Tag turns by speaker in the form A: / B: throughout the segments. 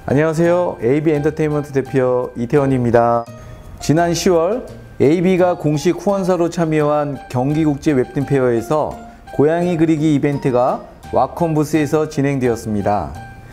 A: 안녕하세요. AB 엔터테인먼트 대표 이태원입니다. 지난 10월 AB가 공식 후원사로 참여한 경기국제 웹툰 페어에서 고양이 그리기 이벤트가 와콤 부스에서 진행되었습니다.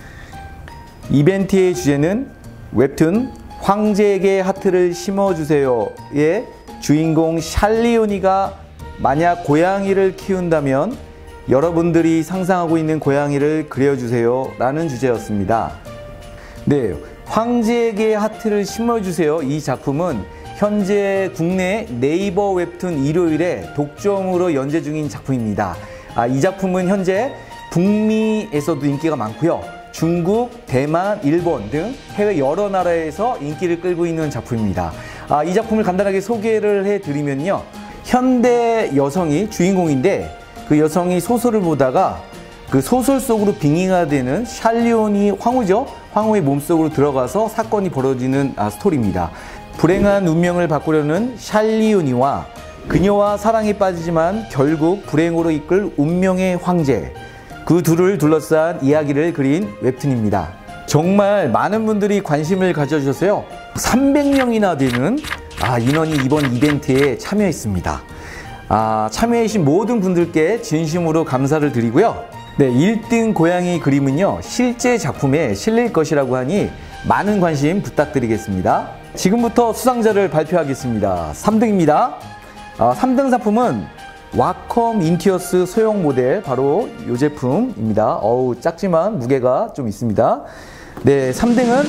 A: 이벤트의 주제는 웹툰 황제에게 하트를 심어주세요의 주인공 샬리오니가 만약 고양이를 키운다면 여러분들이 상상하고 있는 고양이를 그려주세요 라는 주제였습니다. 네, 황제에게 하트를 심어주세요. 이 작품은 현재 국내 네이버 웹툰 일요일에 독점으로 연재 중인 작품입니다. 이 작품은 현재 북미에서도 인기가 많고요. 중국, 대만, 일본 등 해외 여러 나라에서 인기를 끌고 있는 작품입니다. 이 작품을 간단하게 소개를 해드리면요. 현대 여성이 주인공인데 그 여성이 소설을 보다가 그 소설 속으로 빙의가 되는 샬리오니 황후죠. 황후의 몸속으로 들어가서 사건이 벌어지는 스토리입니다. 불행한 운명을 바꾸려는 샬리오니와 그녀와 사랑에 빠지지만 결국 불행으로 이끌 운명의 황제, 그 둘을 둘러싼 이야기를 그린 웹툰입니다. 정말 많은 분들이 관심을 가져주셨어요. 300명이나 되는 인원이 이번 이벤트에 참여했습니다. 참여해주신 모든 분들께 진심으로 감사를 드리고요. 네, 1등 고양이 그림은요, 실제 작품에 실릴 것이라고 하니 많은 관심 부탁드리겠습니다. 지금부터 수상자를 발표하겠습니다. 3등입니다. 3등 상품은 와콤 인티어스 소형 모델, 바로 이 제품입니다. 작지만 무게가 좀 있습니다. 네, 3등은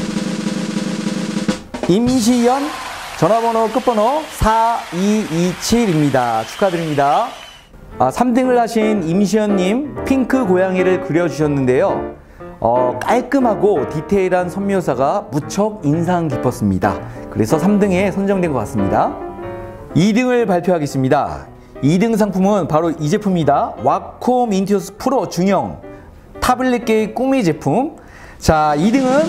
A: 임시연, 전화번호 끝번호 4227입니다. 축하드립니다. 3등을 하신 임시연님, 핑크 고양이를 그려주셨는데요. 깔끔하고 디테일한 선묘사가 무척 인상 깊었습니다. 그래서 3등에 선정된 것 같습니다. 2등을 발표하겠습니다. 2등 상품은 바로 이 제품입니다. 와콤 인티어스 프로 중형 타블렛계의 꿈의 제품. 자, 2등은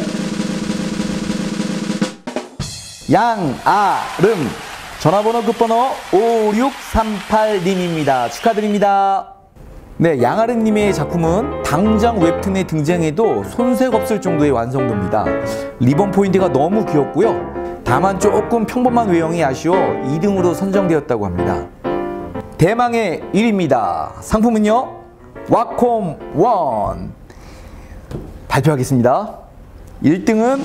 A: 양아름, 전화번호 끝번호 5638님입니다. 축하드립니다. 네, 양아름님의 작품은 당장 웹툰에 등장해도 손색 없을 정도의 완성도입니다. 리본 포인트가 너무 귀엽고요. 다만 조금 평범한 외형이 아쉬워 2등으로 선정되었다고 합니다. 대망의 1위입니다. 상품은요, 와콤 원. 발표하겠습니다. 1등은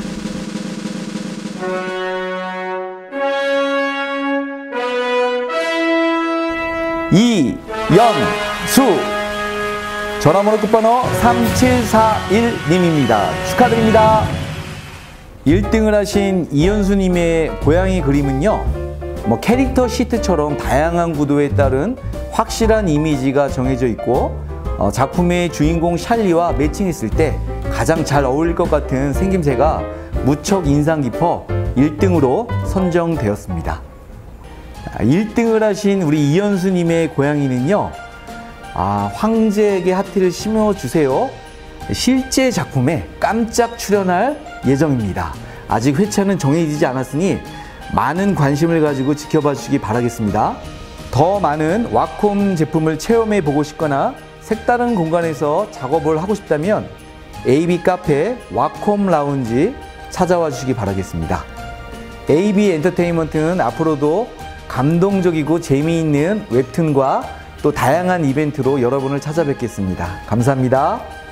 A: 이연수, 전화번호 끝번호 3741님입니다. 축하드립니다. 1등을 하신 이연수님의 고양이 그림은요, 캐릭터 시트처럼 다양한 구도에 따른 확실한 이미지가 정해져 있고 작품의 주인공 샬리와 매칭했을 때 가장 잘 어울릴 것 같은 생김새가 무척 인상 깊어 1등으로 선정되었습니다. 1등을 하신 우리 이연수님의 고양이는요, 황제에게 하트를 심어주세요. 실제 작품에 깜짝 출연할 예정입니다. 아직 회차는 정해지지 않았으니 많은 관심을 가지고 지켜봐 주시기 바라겠습니다. 더 많은 와콤 제품을 체험해 보고 싶거나 색다른 공간에서 작업을 하고 싶다면 AB 카페 와콤 라운지 찾아와 주시기 바라겠습니다. AB 엔터테인먼트는 앞으로도 감동적이고 재미있는 웹툰과 또 다양한 이벤트로 여러분을 찾아뵙겠습니다. 감사합니다.